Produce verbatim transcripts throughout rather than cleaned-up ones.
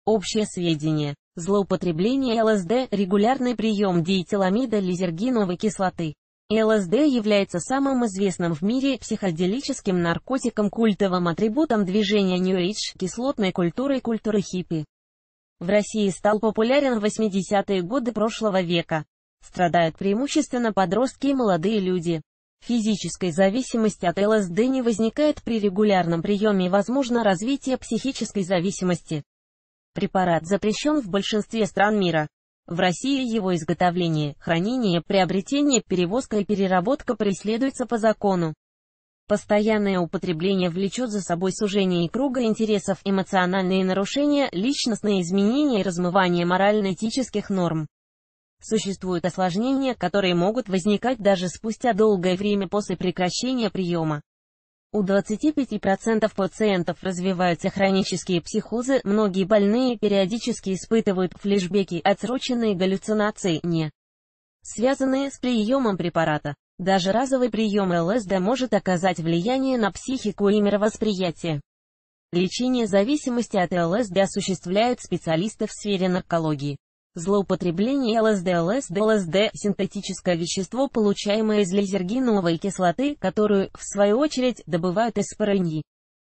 Общее сведение. Злоупотребление ЛСД, регулярный прием диэтиламида лизергиновой кислоты. ЛСД является самым известным в мире психоделическим наркотиком, культовым атрибутом движения New Age, кислотной культуры и культуры хиппи. В России стал популярен в восьмидесятые годы прошлого века. Страдают преимущественно подростки и молодые люди. Физической зависимости от ЛСД не возникает при регулярном приеме и возможно развитие психической зависимости. Препарат запрещен в большинстве стран мира. В России его изготовление, хранение, приобретение, перевозка и переработка преследуются по закону. Постоянное употребление влечет за собой сужение круга интересов, эмоциональные нарушения, личностные изменения и размывание морально-этических норм. Существуют осложнения, которые могут возникать даже спустя долгое время после прекращения приема. У двадцати пяти процентов пациентов развиваются хронические психозы, многие больные периодически испытывают флешбеки, отсроченные галлюцинации, не связанные с приемом препарата. Даже разовый прием ЛСД может оказать влияние на психику и мировосприятие. Лечение зависимости от ЛСД осуществляют специалисты в сфере наркологии. Злоупотребление ЛСД. ЛСД. ЛСД – синтетическое вещество, получаемое из лизергиновой кислоты, которую, в свою очередь, добывают из спорыньи.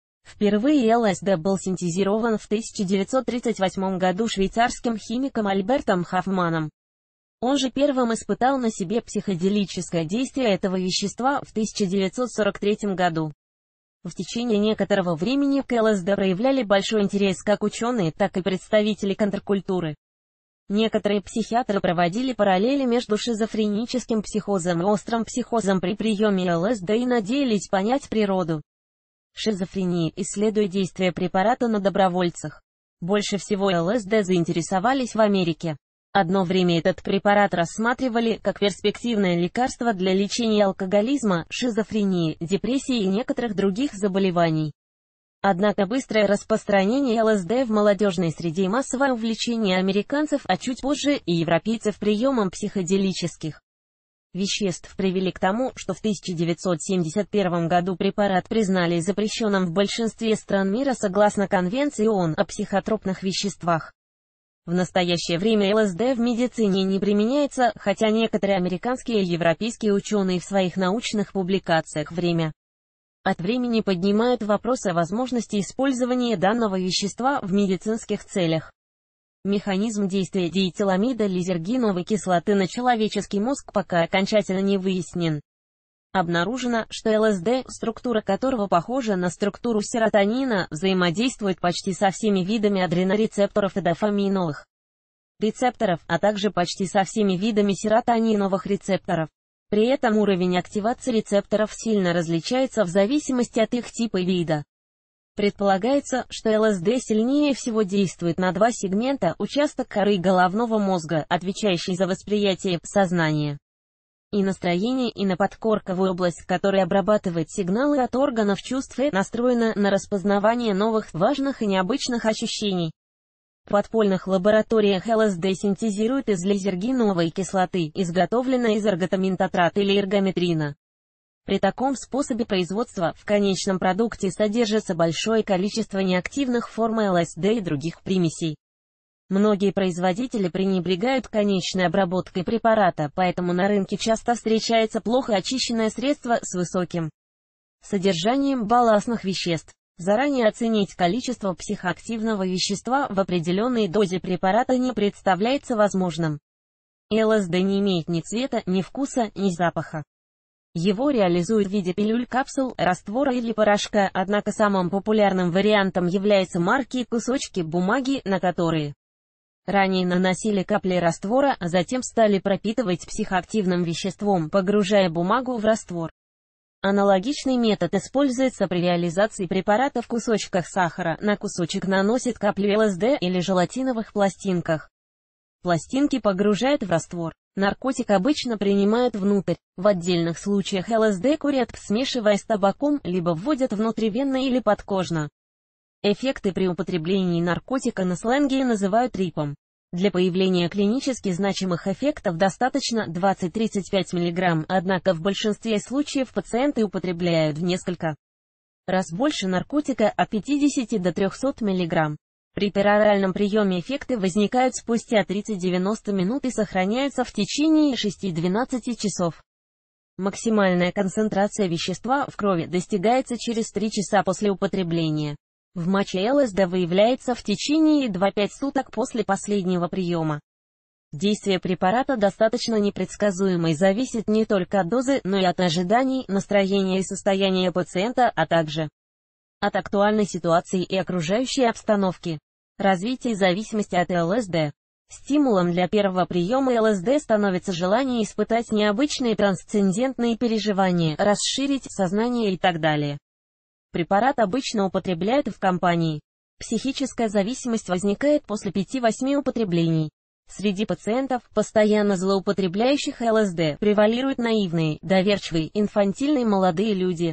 Впервые ЛСД был синтезирован в тысяча девятьсот тридцать восьмом году швейцарским химиком Альбертом Хоффманом. Он же первым испытал на себе психоделическое действие этого вещества в тысяча девятьсот сорок третьем году. В течение некоторого времени к ЛСД проявляли большой интерес как ученые, так и представители контркультуры. Некоторые психиатры проводили параллели между шизофреническим психозом и острым психозом при приеме ЛСД и надеялись понять природу шизофрении, исследуя действие препарата на добровольцах. Больше всего ЛСД заинтересовались в Америке. Одно время этот препарат рассматривали как перспективное лекарство для лечения алкоголизма, шизофрении, депрессии и некоторых других заболеваний. Однако быстрое распространение ЛСД в молодежной среде и массовое увлечение американцев, а чуть позже и европейцев приемом психоделических веществ привели к тому, что в тысяча девятьсот семьдесят первом году препарат признали запрещенным в большинстве стран мира согласно Конвенции ООН о психотропных веществах. В настоящее время ЛСД в медицине не применяется, хотя некоторые американские и европейские ученые в своих научных публикациях время от времени поднимают вопрос о возможности использования данного вещества в медицинских целях. Механизм действия диэтиламида лизергиновой кислоты на человеческий мозг пока окончательно не выяснен. Обнаружено, что ЛСД, структура которого похожа на структуру серотонина, взаимодействует почти со всеми видами адренорецепторов и дофаминовых рецепторов, а также почти со всеми видами серотониновых рецепторов. При этом уровень активации рецепторов сильно различается в зависимости от их типа и вида. Предполагается, что ЛСД сильнее всего действует на два сегмента: участок коры головного мозга, отвечающий за восприятие сознания и настроение, и на подкорковую область, которая обрабатывает сигналы от органов чувств и настроена на распознавание новых, важных и необычных ощущений. В подпольных лабораториях ЛСД синтезируют из лизергиновой кислоты, изготовленной из эрготаминтатрата или эргометрина. При таком способе производства в конечном продукте содержится большое количество неактивных форм ЛСД и других примесей. Многие производители пренебрегают конечной обработкой препарата, поэтому на рынке часто встречается плохо очищенное средство с высоким содержанием балластных веществ. Заранее оценить количество психоактивного вещества в определенной дозе препарата не представляется возможным. ЛСД не имеет ни цвета, ни вкуса, ни запаха. Его реализуют в виде пилюль, капсул, раствора или порошка, однако самым популярным вариантом являются марки и кусочки бумаги, на которые ранее наносили капли раствора, а затем стали пропитывать психоактивным веществом, погружая бумагу в раствор. Аналогичный метод используется при реализации препарата в кусочках сахара. На кусочек наносят каплю ЛСД или желатиновых пластинках. Пластинки погружают в раствор. Наркотик обычно принимают внутрь. В отдельных случаях ЛСД курят, смешивая с табаком, либо вводят внутривенно или подкожно. Эффекты при употреблении наркотика на сленге называют трипом. Для появления клинически значимых эффектов достаточно двадцать-тридцать пять миллиграмм, однако в большинстве случаев пациенты употребляют в несколько раз больше наркотика, от пятидесяти до трёхсот миллиграмм. При пероральном приеме эффекты возникают спустя тридцать-девяносто минут и сохраняются в течение шести-двенадцати часов. Максимальная концентрация вещества в крови достигается через три часа после употребления. В моче ЛСД выявляется в течение двух-пяти суток после последнего приема. Действие препарата достаточно непредсказуемо и зависит не только от дозы, но и от ожиданий, настроения и состояния пациента, а также от актуальной ситуации и окружающей обстановки. Развитие зависимости от ЛСД. Стимулом для первого приема ЛСД становится желание испытать необычные трансцендентные переживания, расширить сознание и так далее. Препарат обычно употребляют в компании. Психическая зависимость возникает после пяти-восьми употреблений. Среди пациентов, постоянно злоупотребляющих ЛСД, превалируют наивные, доверчивые, инфантильные молодые люди.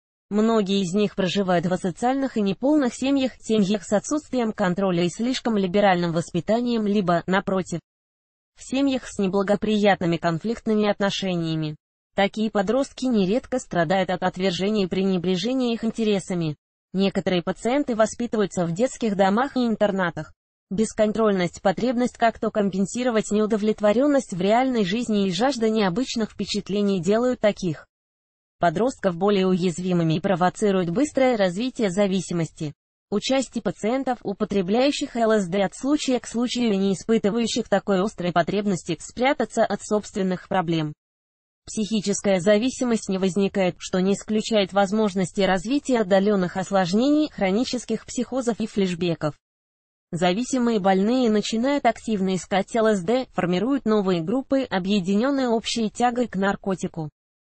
Многие из них проживают в асоциальных и неполных семьях, семьях с отсутствием контроля и слишком либеральным воспитанием, либо, напротив, в семьях с неблагоприятными конфликтными отношениями. Такие подростки нередко страдают от отвержения и пренебрежения их интересами. Некоторые пациенты воспитываются в детских домах и интернатах. Бесконтрольность, потребность как-то компенсировать неудовлетворенность в реальной жизни и жажда необычных впечатлений делают таких подростков более уязвимыми и провоцируют быстрое развитие зависимости. У части пациентов, употребляющих ЛСД от случая к случаю и не испытывающих такой острой потребности спрятаться от собственных проблем, психическая зависимость не возникает, что не исключает возможности развития отдаленных осложнений, хронических психозов и флешбеков. Зависимые больные начинают активно искать ЛСД, формируют новые группы, объединенные общей тягой к наркотику.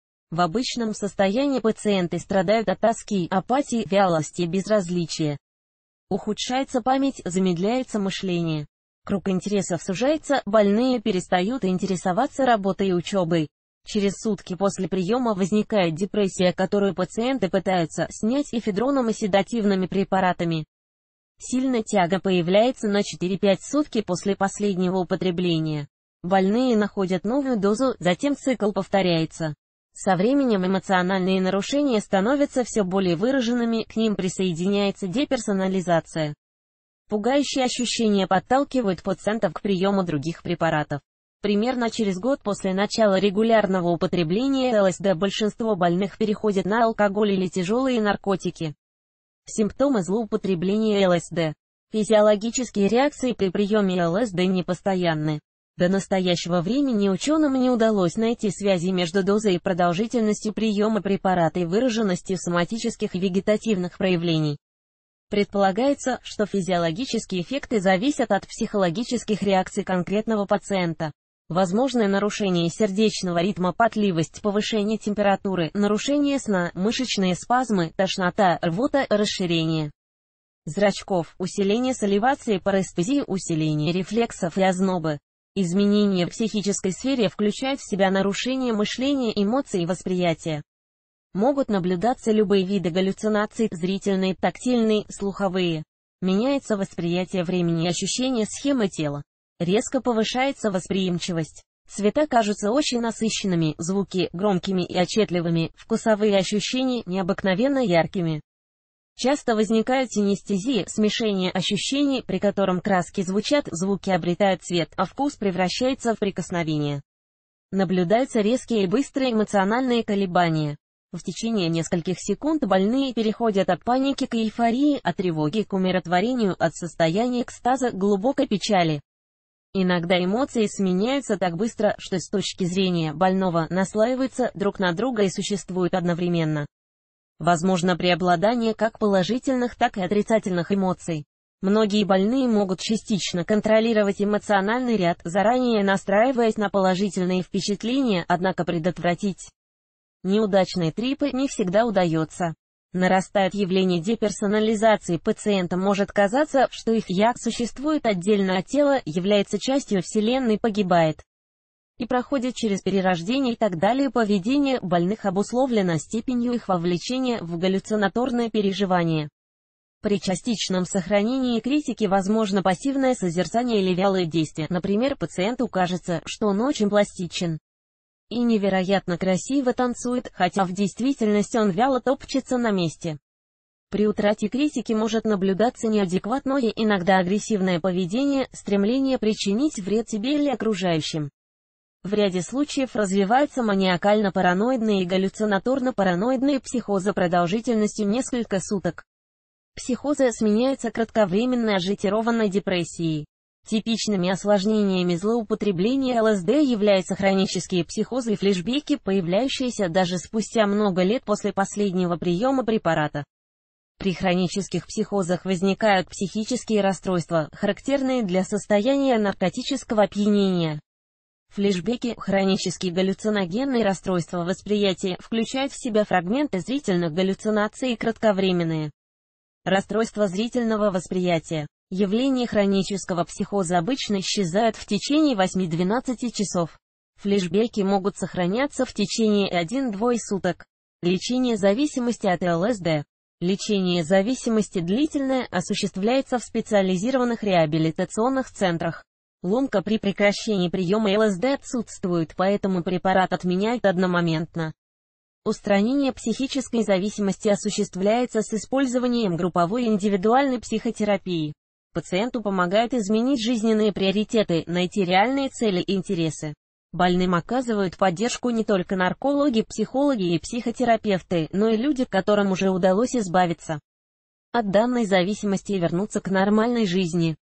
В обычном состоянии пациенты страдают от тоски, апатии, вялости, безразличия. Ухудшается память, замедляется мышление. Круг интересов сужается, больные перестают интересоваться работой и учебой. Через сутки после приема возникает депрессия, которую пациенты пытаются снять эфедроном и седативными препаратами. Сильная тяга появляется на четыре-пять сутки после последнего употребления. Больные находят новую дозу, затем цикл повторяется. Со временем эмоциональные нарушения становятся все более выраженными, к ним присоединяется деперсонализация. Пугающие ощущения подталкивают пациентов к приему других препаратов. Примерно через год после начала регулярного употребления ЛСД большинство больных переходят на алкоголь или тяжелые наркотики. Симптомы злоупотребления ЛСД. Физиологические реакции при приеме ЛСД непостоянны. До настоящего времени ученым не удалось найти связи между дозой и продолжительностью приема препарата и выраженностью соматических и вегетативных проявлений. Предполагается, что физиологические эффекты зависят от психологических реакций конкретного пациента. Возможное нарушение сердечного ритма, потливость, повышение температуры, нарушение сна, мышечные спазмы, тошнота, рвота, расширение зрачков, усиление саливации, парестезии, усиление рефлексов и ознобы. Изменения в психической сфере включают в себя нарушение мышления, эмоций и восприятия. Могут наблюдаться любые виды галлюцинаций, зрительные, тактильные, слуховые. Меняется восприятие времени и ощущение схемы тела. Резко повышается восприимчивость. Цвета кажутся очень насыщенными, звуки громкими и отчетливыми, вкусовые ощущения необыкновенно яркими. Часто возникают синестезии, смешение ощущений, при котором краски звучат, звуки обретают цвет, а вкус превращается в прикосновение. Наблюдаются резкие и быстрые эмоциональные колебания. В течение нескольких секунд больные переходят от паники к эйфории, от тревоги к умиротворению, от состояния экстаза к глубокой печали. Иногда эмоции сменяются так быстро, что с точки зрения больного наслаиваются друг на друга и существуют одновременно. Возможно преобладание как положительных, так и отрицательных эмоций. Многие больные могут частично контролировать эмоциональный ряд, заранее настраиваясь на положительные впечатления, однако предотвратить неудачные трипы не всегда удается. Нарастает явление деперсонализации, пациентам может казаться, что их «я» существует отдельно от тела, является частью Вселенной, погибает и проходит через перерождение и так далее. Поведение больных обусловлено степенью их вовлечения в галлюцинаторное переживание. При частичном сохранении критики возможно пассивное созерцание или вялые действия. Например, пациенту кажется, что он очень пластичен и невероятно красиво танцует, хотя в действительности он вяло топчется на месте. При утрате критики может наблюдаться неадекватное, иногда агрессивное поведение, стремление причинить вред себе или окружающим. В ряде случаев развиваются маниакально-параноидные и галлюцинаторно-параноидные психозы продолжительностью несколько суток. Психозы сменяются кратковременной ажитированной депрессией. Типичными осложнениями злоупотребления ЛСД являются хронические психозы и флешбеки, появляющиеся даже спустя много лет после последнего приема препарата. При хронических психозах возникают психические расстройства, характерные для состояния наркотического опьянения. Флешбеки, хронические галлюциногенные расстройства восприятия, включают в себя фрагменты зрительных галлюцинаций и кратковременные расстройства зрительного восприятия. Явления хронического психоза обычно исчезают в течение восьми-двенадцати часов. Флешбеки могут сохраняться в течение одного-двух суток. Лечение зависимости от ЛСД. Лечение зависимости длительное осуществляется в специализированных реабилитационных центрах. Ломка при прекращении приема ЛСД отсутствует, поэтому препарат отменяют одномоментно. Устранение психической зависимости осуществляется с использованием групповой и индивидуальной психотерапии. Пациенту помогают изменить жизненные приоритеты, найти реальные цели и интересы. Больным оказывают поддержку не только наркологи, психологи и психотерапевты, но и люди, которым уже удалось избавиться от данной зависимости и вернуться к нормальной жизни.